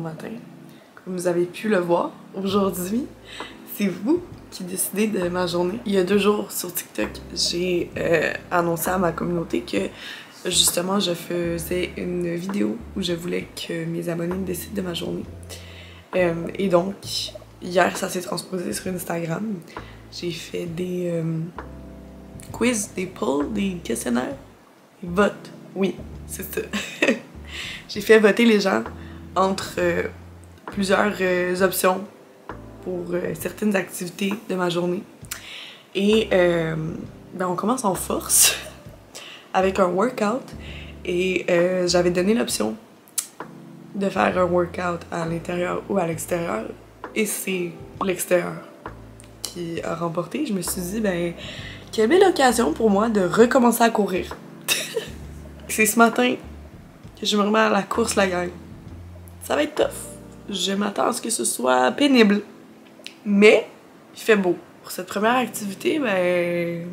bon matin. Comme vous avez pu le voir, aujourd'hui, c'est vous qui décidez de ma journée. Il y a 2 jours sur TikTok, j'ai annoncé à ma communauté que justement je faisais une vidéo où je voulais que mes abonnés décident de ma journée. Et donc, hier ça s'est transposé sur Instagram. J'ai fait des quiz, des polls, des questionnaires, des votes. Oui, c'est ça. J'ai fait voter les gens entre plusieurs options pour certaines activités de ma journée. Et ben on commence en force avec un workout. Et j'avais donné l'option de faire un workout à l'intérieur ou à l'extérieur. Et c'est l'extérieur qui a remporté. Je me suis dit, ben, quelle belle occasion pour moi de recommencer à courir. C'est ce matin que je me remets à la course, la gang. Ça va être tough. Je m'attends à ce que ce soit pénible. Mais il fait beau. Pour cette première activité, ben,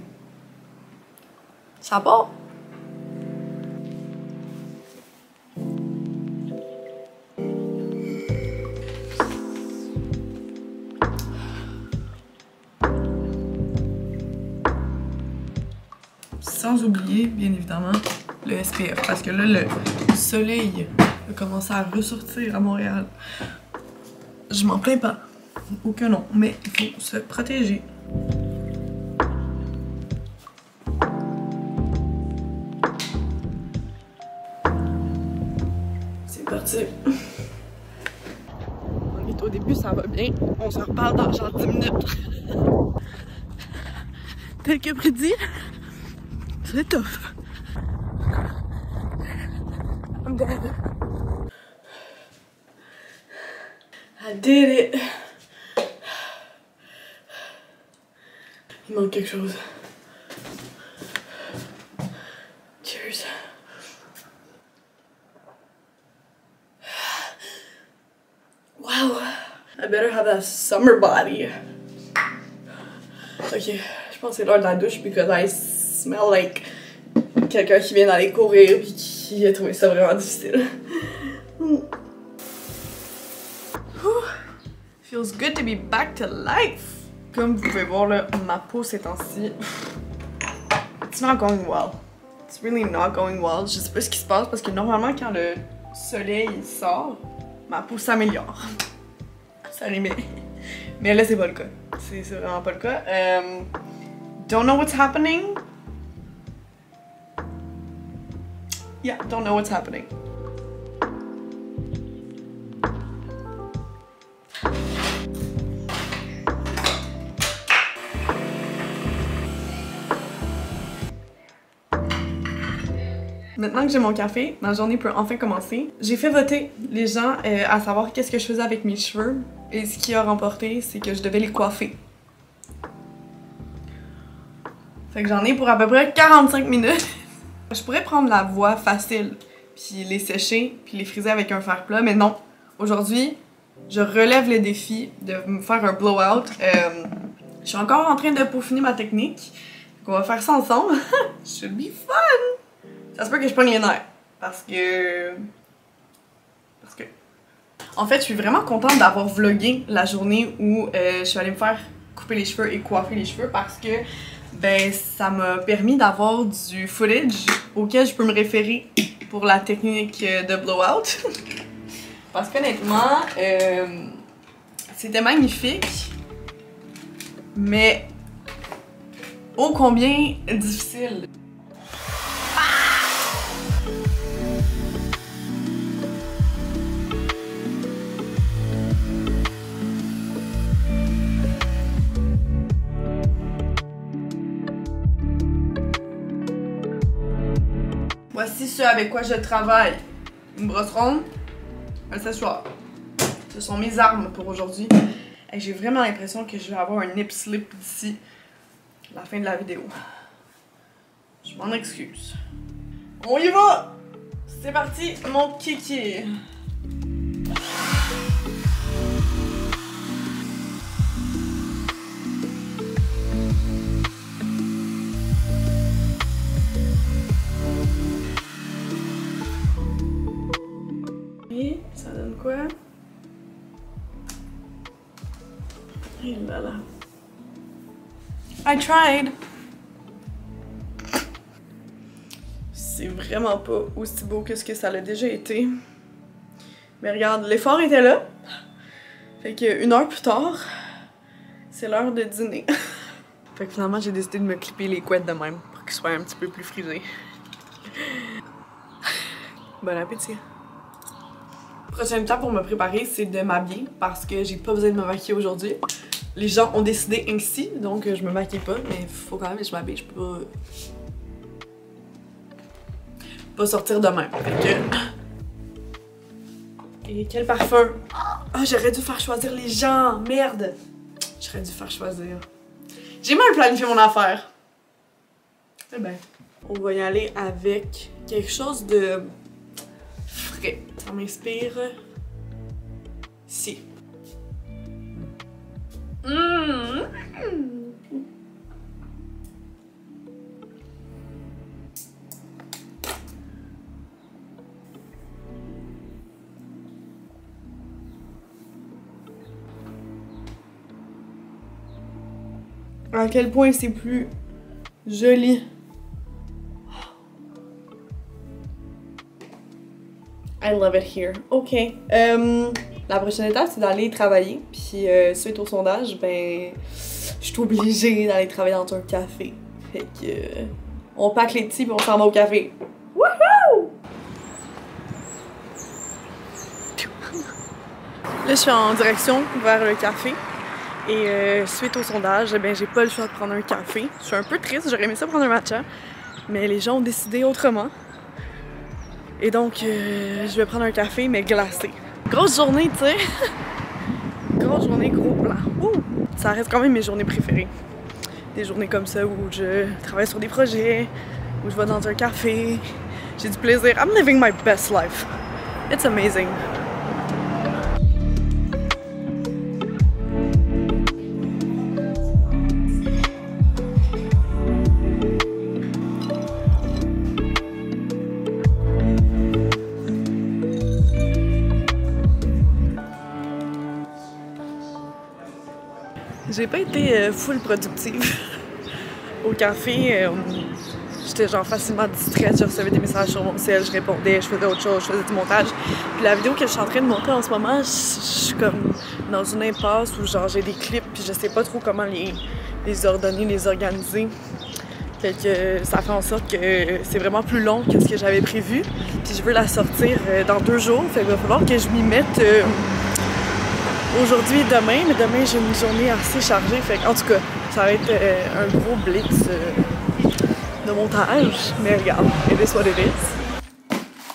ça part. Sans oublier, bien évidemment, le SPF. Parce que là, le soleil a commencé à ressortir à Montréal. Je m'en plains pas. Aucun nom. Mais il faut se protéger. C'est parti. On est au début, ça va bien. On se reparle dans genre 10 minutes. Tel que prédit, c'est tough. I'm dead. I did it. Il manque quelque chose. Cheers. Wow. I better have a summer body. Ok, je pense que c'est l'heure de la douche because I smell like quelqu'un qui vient d'aller courir puis qui a trouvé ça vraiment difficile. Feels good to be back to life. Comme vous pouvez voir là, ma peau ces temps-ci, it's not going well. It's really not going well. Je sais pas ce qui se passe parce que normalement quand le soleil sort, ma peau s'améliore. Ça rimait. Mais là c'est pas le cas. C'est vraiment pas le cas. Don't know what's happening. Yeah, don't know what's happening. Maintenant que j'ai mon café, ma journée peut enfin commencer. J'ai fait voter les gens à savoir qu'est-ce que je faisais avec mes cheveux. Et ce qui a remporté, c'est que je devais les coiffer. Fait que j'en ai pour à peu près 45 minutes. Je pourrais prendre la voie facile, puis les sécher, puis les friser avec un fer plat, mais non. Aujourd'hui, je relève le défi de me faire un blowout. Je suis encore en train de peaufiner ma technique. Donc on va faire ça ensemble. Should be fun! Ça se peut que je pogne les nerfs. Parce que... En fait, je suis vraiment contente d'avoir vlogué la journée où je suis allée me faire couper les cheveux et coiffer les cheveux parce que ben ça m'a permis d'avoir du footage auquel je peux me référer pour la technique de blowout. Parce qu'honnêtement, c'était magnifique, mais ô combien difficile. Voici ce avec quoi je travaille. Une brosse ronde, un séchoir. Ce sont mes armes pour aujourd'hui. J'ai vraiment l'impression que je vais avoir un nip slip d'ici la fin de la vidéo. Je m'en excuse. On y va! C'est parti, mon kiki! Et ça donne quoi? Et là là. I tried! C'est vraiment pas aussi beau que ce que ça l'a déjà été. Mais regarde, l'effort était là. Fait que 1 heure plus tard, c'est l'heure de dîner. Fait que finalement, j'ai décidé de me clipper les couettes de même pour qu'ils soient un petit peu plus frisés. Bon appétit! Prochaine étape pour me préparer, c'est de m'habiller parce que j'ai pas besoin de me maquiller aujourd'hui. Les gens ont décidé ainsi, donc je me maquille pas, mais faut quand même que je m'habille. Je peux pas sortir demain. Fait que... Et quel parfum! Ah, j'aurais dû faire choisir les gens! Merde! J'aurais dû faire choisir. J'ai mal planifié mon affaire. Eh ben, on va y aller avec quelque chose de frais. Ça m'inspire. Si. À quel point c'est plus joli. I love it here. OK. La prochaine étape, c'est d'aller travailler. Puis suite au sondage, ben, je suis obligée d'aller travailler dans un café. Fait que on pack les petits puis on s'en va au café. Wouhou! Là, je suis en direction vers le café. Et suite au sondage, ben, j'ai pas le choix de prendre un café. Je suis un peu triste, j'aurais aimé ça prendre un matcha. Mais les gens ont décidé autrement. Et donc, je vais prendre un café, mais glacé. Grosse journée, tu sais. Grosse journée, gros plan. Ouh! Ça reste quand même mes journées préférées. Des journées comme ça où je travaille sur des projets, où je vais dans un café. J'ai du plaisir. I'm living my best life. It's amazing. J'ai pas été full productive au café. J'étais genre facilement distraite, je recevais des messages sur mon cell, je répondais, je faisais autre chose, je faisais du montage. Puis la vidéo que je suis en train de monter en ce moment, je suis comme dans une impasse où genre j'ai des clips puis je sais pas trop comment les ordonner, les organiser. Fait que ça fait en sorte que c'est vraiment plus long que ce que j'avais prévu. Puis je veux la sortir dans 2 jours, fait qu'il va falloir que je m'y mette aujourd'hui et demain, mais demain j'ai une journée assez chargée, fait en tout cas, ça va être un gros blitz de montage, mais regarde, it is what it is.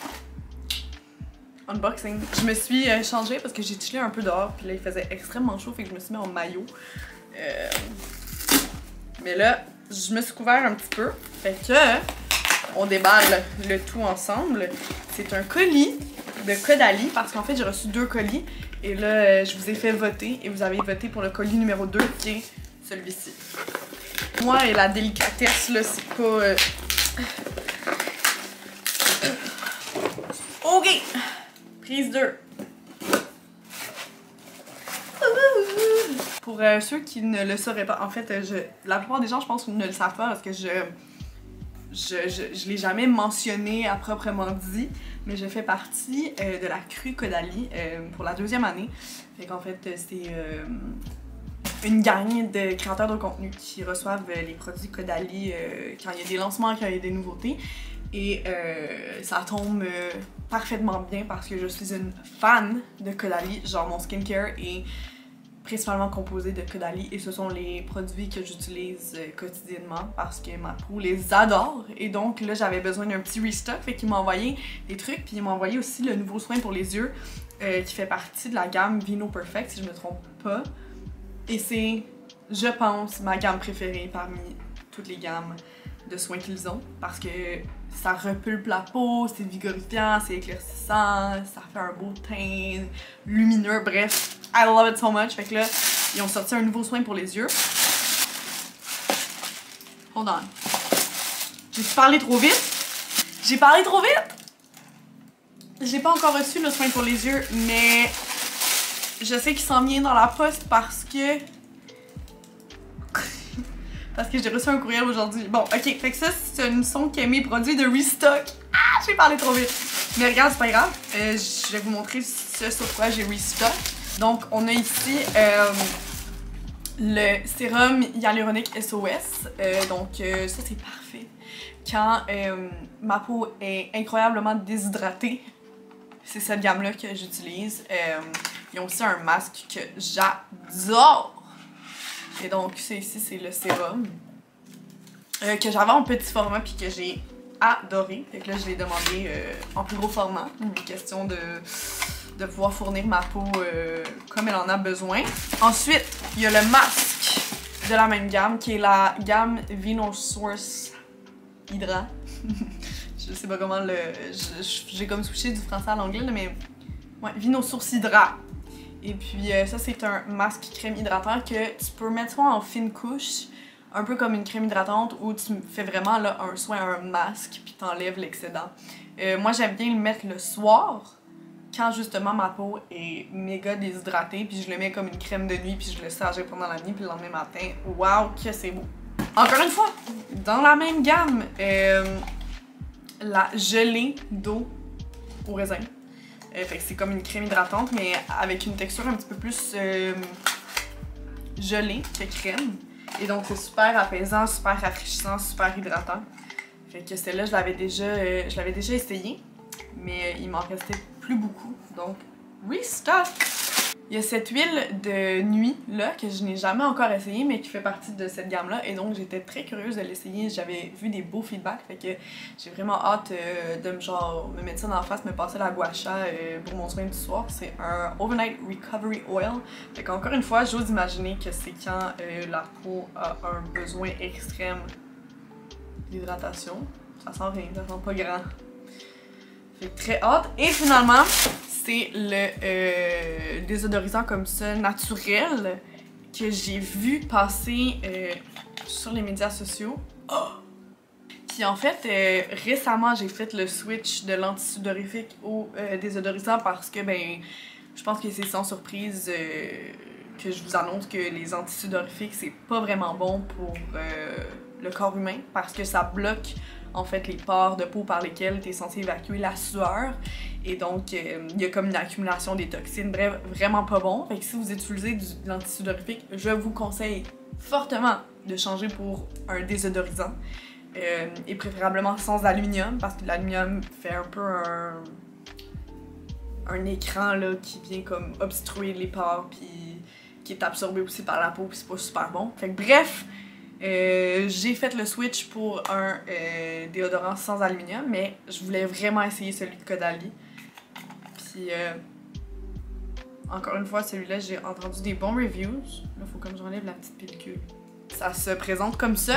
Unboxing. Je me suis changée parce que j'ai chillé un peu dehors, puis là il faisait extrêmement chaud, fait que je me suis mis en maillot. Mais là, je me suis couvert un petit peu, fait que on déballe le tout ensemble. C'est un colis de Caudalie, parce qu'en fait j'ai reçu 2 colis. Et là, je vous ai fait voter et vous avez voté pour le colis numéro 2 qui est celui-ci. Moi et la délicatesse, là, c'est pas... OK! Prise 2. Pour ceux qui ne le sauraient pas, en fait, la plupart des gens, je pense, ne le savent pas parce que je l'ai jamais mentionné à proprement dit, mais je fais partie de la crue Caudalie pour la 2e année. Fait qu'en fait, c'est une gang de créateurs de contenu qui reçoivent les produits Caudalie quand il y a des lancements, quand il y a des nouveautés. Et ça tombe parfaitement bien parce que je suis une fan de Caudalie. Genre, mon skincare est principalement composé de Caudalie et ce sont les produits que j'utilise quotidiennement parce que ma peau les adore. Et donc là, j'avais besoin d'un petit restock, fait qu'il m'a envoyé des trucs, puis il m'a envoyé aussi le nouveau soin pour les yeux qui fait partie de la gamme Vino Perfect, si je me trompe pas. Et c'est, je pense, ma gamme préférée parmi toutes les gammes de soins qu'ils ont parce que ça repulpe la peau, c'est vigorifiant, c'est éclaircissant, ça fait un beau teint lumineux, bref, I love it so much. Fait que là, ils ont sorti un nouveau soin pour les yeux. Hold on. J'ai parlé trop vite? J'ai parlé trop vite? J'ai pas encore reçu le soin pour les yeux, mais je sais qu'il s'en vient dans la poste parce que parce que j'ai reçu un courriel aujourd'hui. Bon, ok, fait que ça, c'est une son qui est mes produits de restock. Ah, j'ai parlé trop vite. Mais regarde, c'est pas grave. Je vais vous montrer ce sur quoi j'ai restock. Donc, on a ici le sérum hyaluronique SOS. Donc, ça, c'est parfait. Quand ma peau est incroyablement déshydratée, c'est cette gamme-là que j'utilise. Ils ont aussi un masque que j'adore. Et donc, ici, c'est le sérum que j'avais en petit format puis que j'ai adoré. Fait que là, je l'ai demandé en plus gros format. Une question de pouvoir fournir ma peau comme elle en a besoin. Ensuite, il y a le masque de la même gamme qui est la gamme Vinosource Hydra. Je sais pas comment le... J'ai comme switché du français à l'anglais, mais... Ouais, Vinosource Hydra. Et puis ça, c'est un masque crème hydratant que tu peux mettre soit en fine couche, un peu comme une crème hydratante, ou tu fais vraiment là, un soin, un masque, puis t'enlèves l'excédent. Moi, j'aime bien le mettre le soir, quand justement ma peau est méga déshydratée, puis je le mets comme une crème de nuit, puis je le laisse agir pendant la nuit, puis le lendemain matin, waouh, que c'est beau! Encore une fois, dans la même gamme, la gelée d'eau au raisin. Fait que c'est comme une crème hydratante, mais avec une texture un petit peu plus gelée que crème. Et donc c'est super apaisant, super rafraîchissant, super hydratant. Fait que celle-là, je l'avais déjà essayé, mais il m'en restait plus beaucoup. Donc, restock! Il y a cette huile de nuit là que je n'ai jamais encore essayé mais qui fait partie de cette gamme là et donc j'étais très curieuse de l'essayer. J'avais vu des beaux feedbacks, fait que j'ai vraiment hâte de me mettre ça dans la face, me passer la gua sha pour mon soin du soir. C'est un Overnight Recovery Oil. Fait qu'encore une fois, j'ose imaginer que c'est quand la peau a un besoin extrême d'hydratation. Ça sent rien, ça sent pas grand. Fait que très hâte. Et finalement, c'est le désodorisant comme ça, naturel, que j'ai vu passer sur les médias sociaux. Oh! Puis en fait, récemment, j'ai fait le switch de l'antisudorifique au désodorisant parce que, ben, je pense que c'est sans surprise que je vous annonce que les antisudorifiques, c'est pas vraiment bon pour le corps humain parce que ça bloque en fait les pores de peau par lesquels tu es censé évacuer la sueur et donc il y a comme une accumulation des toxines, bref, vraiment pas bon. Fait que si vous utilisez de l'antisudorifique, je vous conseille fortement de changer pour un désodorisant et préférablement sans aluminium parce que l'aluminium fait un peu un écran là qui vient comme obstruer les pores puis qui est absorbé aussi par la peau puis c'est pas super bon. Fait que bref, j'ai fait le switch pour un déodorant sans aluminium, mais je voulais vraiment essayer celui de Caudalie. Puis, encore une fois, celui-là, j'ai entendu des bons reviews. Là, faut comme j'enlève la petite pellicule. Ça se présente comme ça.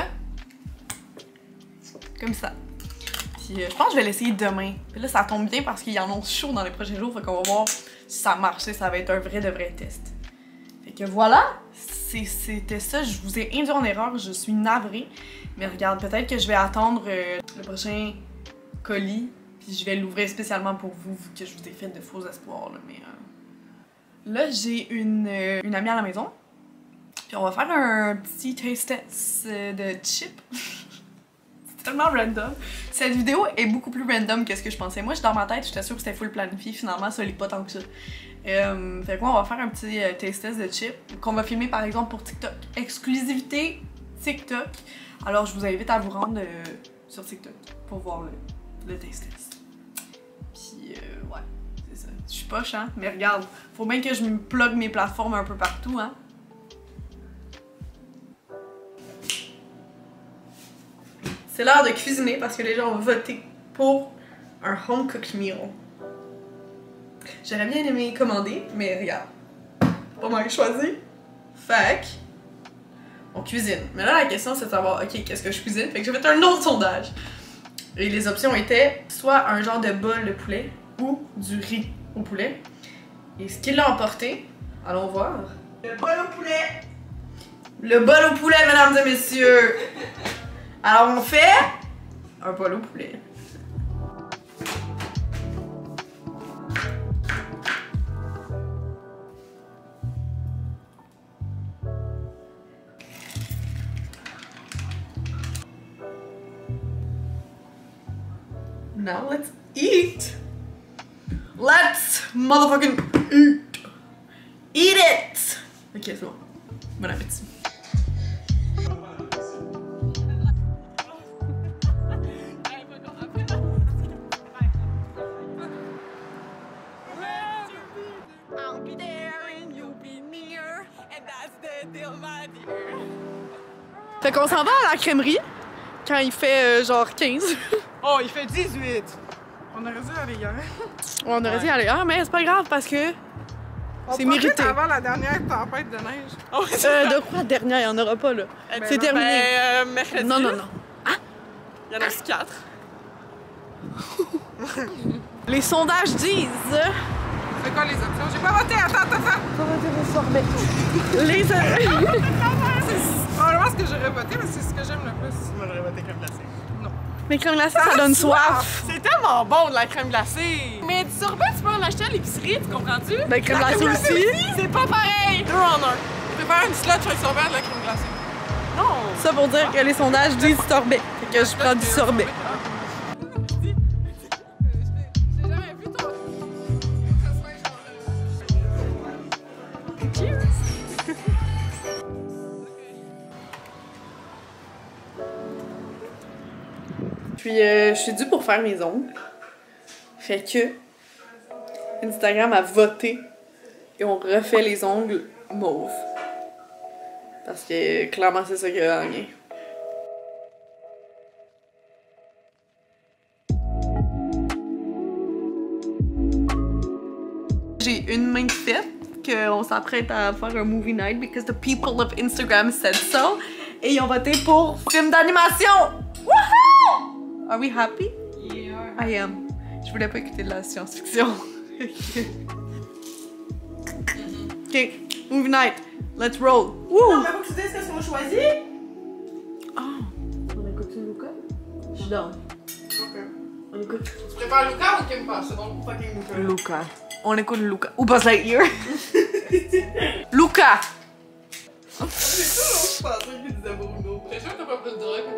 Comme ça. Puis, je pense que je vais l'essayer demain. Puis là, ça tombe bien parce qu'il annonce chaud dans les prochains jours, fait qu'on va voir si ça marche. Ça va être un vrai de vrai test. Fait que voilà! C'était ça, je vous ai induit en erreur, je suis navrée. Mais regarde, peut-être que je vais attendre le prochain colis, puis je vais l'ouvrir spécialement pour vous, vu que je vous ai fait de faux espoirs. Là, mais, là j'ai une amie à la maison, puis on va faire un petit taste test de chips. C'est tellement random. Cette vidéo est beaucoup plus random que ce que je pensais. Moi, dans ma tête, j'étais sûre que c'était full planifié, finalement, ça l'est pas tant que ça. Fait quoi, on va faire un petit taste test de chips qu'on va filmer par exemple pour TikTok. Exclusivité TikTok. Alors je vous invite à vous rendre sur TikTok pour voir le taste test. Puis ouais, c'est ça. Je suis poche hein, mais regarde, faut bien que je me plug mes plateformes un peu partout hein. C'est l'heure de cuisiner parce que les gens ont voté pour un home cooked meal. J'aurais bien aimé commander, mais regarde, pas moi qui choisis. Fait que, on cuisine. Mais là, la question, c'est de savoir, ok, qu'est-ce que je cuisine? Fait que j'ai fait un autre sondage. Et les options étaient soit un genre de bol de poulet ou du riz au poulet. Et ce qui l'a emporté, allons voir. Le bol au poulet! Le bol au poulet, mesdames et messieurs! Alors, on fait un bol au poulet. Now let's eat! Let's motherfucking eat! Eat it! Ok, c'est bon. Bon appétit. Fait qu'on s'en va à la crèmerie quand il fait genre 15. Oh, il fait 18! On aurait dû aller hier. On aurait dû y aller hier, mais c'est pas grave parce que c'est mérité. Avant la dernière tempête de neige. Oh, De quoi dernière? Il n'y en aura pas là. C'est terminé. Mercredi. Non. Ah? Il y en a aussi 4. Les sondages disent. C'est quoi les options? J'ai pas voté! Attends! Pas voter au sorbet. Les. C'est probablement ce que j'aurais voté, mais c'est ce que j'aime le plus. Moi, j'aurais voté crème glacée. Non. Mais crème glacée, ça donne soif. C'est tellement bon de la crème glacée! Mais du sorbet, tu peux en acheter à l'épicerie, tu comprends-tu? Ben, crème glacée aussi. C'est pas pareil! 2 en 1. Tu peux faire une slot sur le sorbet de la crème glacée. Non! Ça pour dire que les sondages disent sorbet. Fait que je prends du sorbet. J'ai jamais vu toi. Puis je suis due pour faire mes ongles. Fait que Instagram a voté et on refait les ongles mauves. Parce que clairement c'est ça qui a gagné. J'ai une main de fête qu'on s'apprête à faire un movie night because the people of Instagram said so. Et ils ont voté pour film d'animation! Woohoo! Are we happy? Yeah. I am. Je voulais pas écouter de la science-fiction. Ok, movie night. Let's roll. Woo! Non, mais faut que tu dises qu'est-ce qu'on choisit. Oh, on écoute Luca? Je suis down. Ok. On écoute Tu préfères Luca ou Kimpa? C'est bon, fucking Luca. Luca. On écoute Luca. Ou Buzz Lightyear. Luca! C'est toujours pas truc qui disait Bruno. T'es sûr que t'as pas pris de drogue?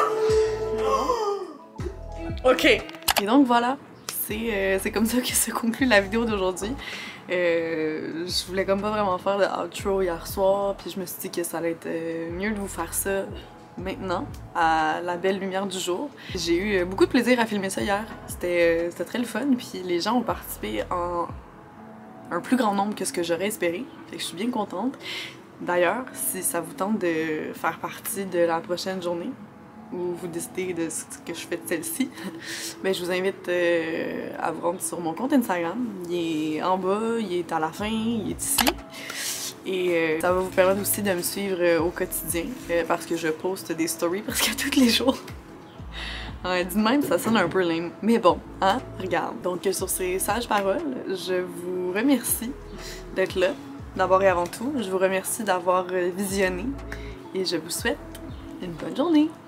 Ok. Et donc voilà, c'est comme ça que se conclut la vidéo d'aujourd'hui. Je voulais comme pas vraiment faire de outro hier soir, puis je me suis dit que ça allait être mieux de vous faire ça maintenant, à la belle lumière du jour. J'ai eu beaucoup de plaisir à filmer ça hier. C'était très le fun, puis les gens ont participé en un plus grand nombre que ce que j'aurais espéré. Fait que je suis bien contente. D'ailleurs, si ça vous tente de faire partie de la prochaine journée, ou vous décidez de ce que je fais de celle-ci, ben je vous invite à vous rendre sur mon compte Instagram. Il est en bas, il est à la fin, il est ici. Et ça va vous permettre aussi de me suivre au quotidien parce que je poste des stories presque tous les jours. Dit de même, ça sonne un peu lame. Mais bon, hein, regarde. Donc sur ces sages paroles, je vous remercie d'être là, d'abord et avant tout. Je vous remercie d'avoir visionné et je vous souhaite une bonne journée.